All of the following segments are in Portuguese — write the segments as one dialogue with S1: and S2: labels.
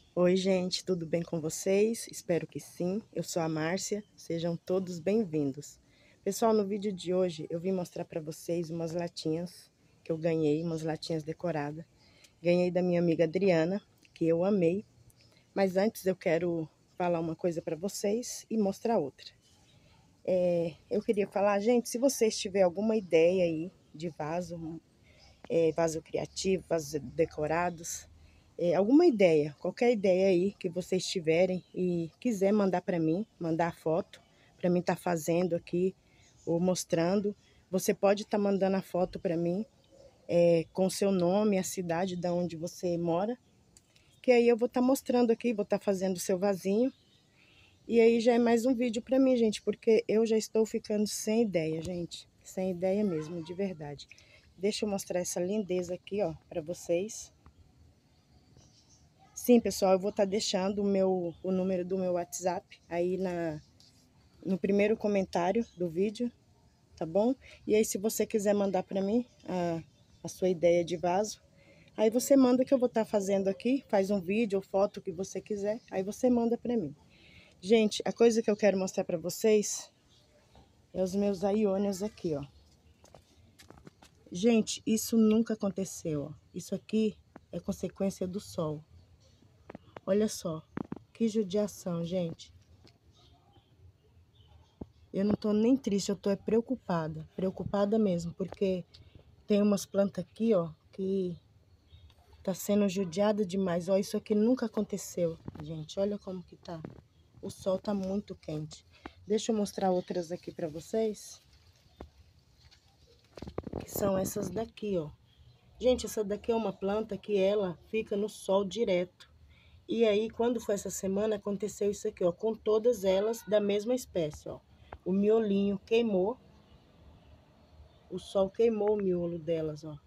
S1: Oi, gente, tudo bem com vocês? Espero que sim. Eu sou a Márcia, sejam todos bem-vindos. Pessoal, no vídeo de hoje eu vim mostrar para vocês umas latinhas que eu ganhei, umas latinhas decoradas. Ganhei da minha amiga Adriana, que eu amei. Mas antes eu quero falar uma coisa para vocês e mostrar outra. Eu queria falar, gente, se vocês tiverem alguma ideia aí de vaso, vaso criativo, vasos decorados, alguma ideia, qualquer ideia aí que vocês tiverem e quiser mandar para mim, mandar foto, para mim estar fazendo aqui ou mostrando, você pode estar mandando a foto para mim, com o seu nome, a cidade da onde você mora, que aí eu vou estar mostrando aqui, vou estar fazendo o seu vasinho, e aí já é mais um vídeo para mim, gente, porque eu já estou ficando sem ideia, gente, sem ideia mesmo, de verdade. Deixa eu mostrar essa lindeza aqui, ó, para vocês. Sim, pessoal, eu vou estar deixando o número do meu WhatsApp aí no primeiro comentário do vídeo, tá bom? E aí, se você quiser mandar para mim a sua ideia de vaso, aí você manda que eu vou estar fazendo aqui, faz um vídeo ou foto que você quiser, aí você manda para mim. Gente, a coisa que eu quero mostrar para vocês é os meus aiônios aqui, ó. Gente, isso nunca aconteceu, ó. Isso aqui é consequência do sol. Olha só, que judiação, gente. Eu não tô nem triste, eu tô preocupada. Preocupada mesmo, porque tem umas plantas aqui, ó, que tá sendo judiada demais. Ó, isso aqui nunca aconteceu, gente. Olha como que tá. O sol tá muito quente. Deixa eu mostrar outras aqui pra vocês. Que são essas daqui, ó. Gente, essa daqui é uma planta que ela fica no sol direto. E aí, quando foi essa semana, aconteceu isso aqui, ó, com todas elas da mesma espécie, ó. O miolinho queimou, o sol queimou o miolo delas, ó.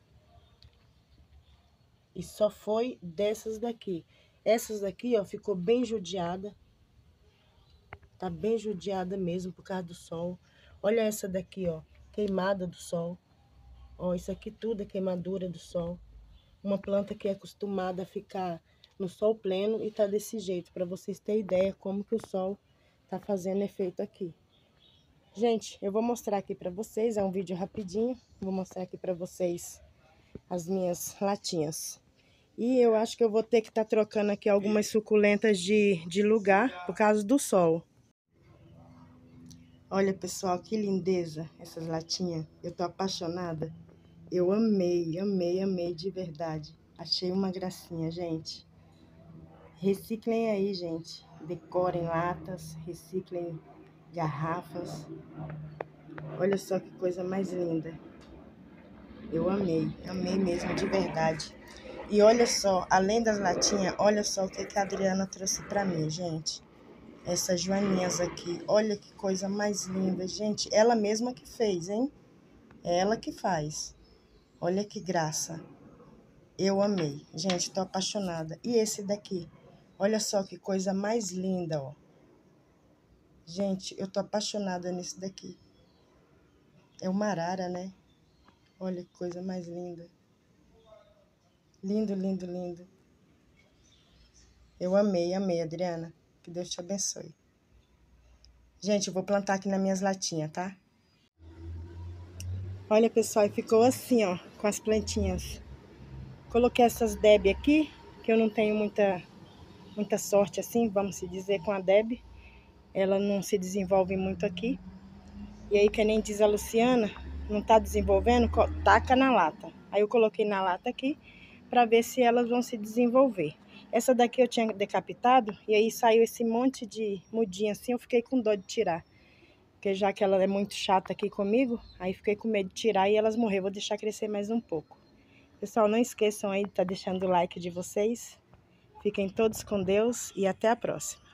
S1: E só foi dessas daqui. Essas daqui, ó, ficou bem judiada. Tá bem judiada mesmo por causa do sol. Olha essa daqui, ó, queimada do sol. Ó, isso aqui tudo é queimadura do sol. Uma planta que é acostumada a ficar no sol pleno e tá desse jeito, para vocês terem ideia como que o sol tá fazendo efeito aqui. Gente, eu vou mostrar aqui para vocês, é um vídeo rapidinho, vou mostrar aqui para vocês as minhas latinhas. E eu acho que eu vou ter que estar trocando aqui algumas suculentas de lugar por causa do sol. Olha, pessoal, que lindeza essas latinhas. Eu tô apaixonada. Eu amei, amei, amei de verdade. Achei uma gracinha, gente. Reciclem aí, gente. Decorem latas, reciclem garrafas. Olha só que coisa mais linda. Eu amei, amei mesmo, de verdade. E olha só, além das latinhas, olha só o que a Adriana trouxe pra mim, gente. Essas joaninhas aqui, olha que coisa mais linda, gente. Ela mesma que fez, hein? É ela que faz. Olha que graça. Eu amei. Gente, tô apaixonada. E esse daqui? Olha só que coisa mais linda, ó. Gente, eu tô apaixonada nesse daqui. É uma arara, né? Olha que coisa mais linda. Lindo, lindo, lindo. Eu amei, amei, Adriana. Que Deus te abençoe. Gente, eu vou plantar aqui nas minhas latinhas, tá? Olha, pessoal, e ficou assim, ó, com as plantinhas. Coloquei essas Deb aqui, que eu não tenho muita sorte assim, vamos se dizer, com a Deb. Ela não se desenvolve muito aqui. E aí, que nem diz a Luciana, não tá desenvolvendo, taca na lata. Aí eu coloquei na lata aqui, para ver se elas vão se desenvolver. Essa daqui eu tinha decapitado, e aí saiu esse monte de mudinha assim, eu fiquei com dó de tirar. Porque já que ela é muito chata aqui comigo, aí fiquei com medo de tirar e elas morrer. Vou deixar crescer mais um pouco. Pessoal, não esqueçam aí de estar deixando o like de vocês. Fiquem todos com Deus e até a próxima.